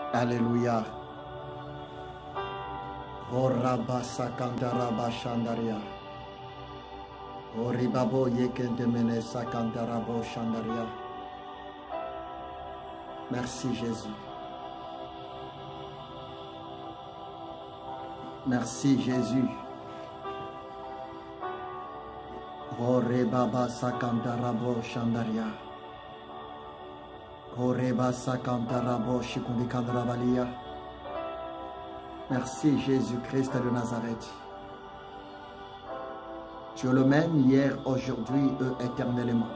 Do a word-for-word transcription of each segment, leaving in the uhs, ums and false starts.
Alléluia. Oraba sakandaraba shandaria. Oribabo yekentemene sakandarabo shandaria. Merci Jésus. Merci Jésus. Orebaba sakandarabo shandaria. Oreba sakandarabo shikundikandrabalia. Merci Jésus-Christ de Nazareth. Tu es le même hier, aujourd'hui et éternellement.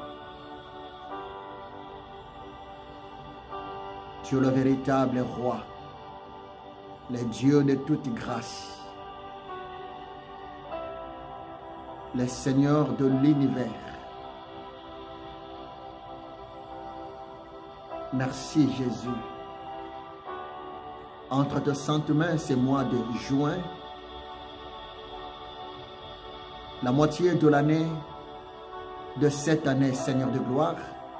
Tu es le véritable roi, le Dieu de toute grâce, le Seigneur de l'univers. Merci Jésus. Entre tes saintes mains, ce mois de juin, la moitié de l'année de cette année, Seigneur de gloire,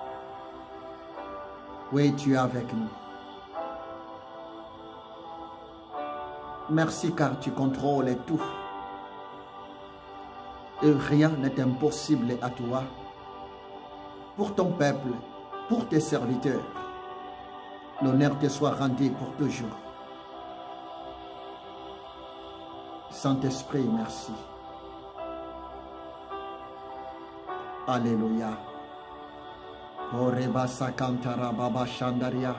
oui, tu es avec nous. Merci car tu contrôles tout. Et rien n'est impossible à toi. Pour ton peuple, pour tes serviteurs, l'honneur te soit rendu pour toujours. Saint-Esprit, merci. Alléluia. Oreba sakantara baba shandaria.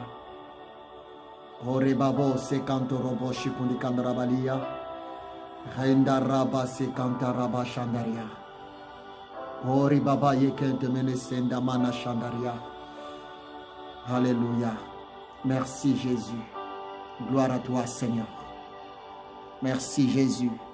Orebabo sekantorobo shikundikandrabalia. Rendaraba sekantaraba shandaria. Oribaba yekentemene sendamana shandaria. Alléluia. Merci Jésus. Gloire à toi Seigneur. Merci Jésus.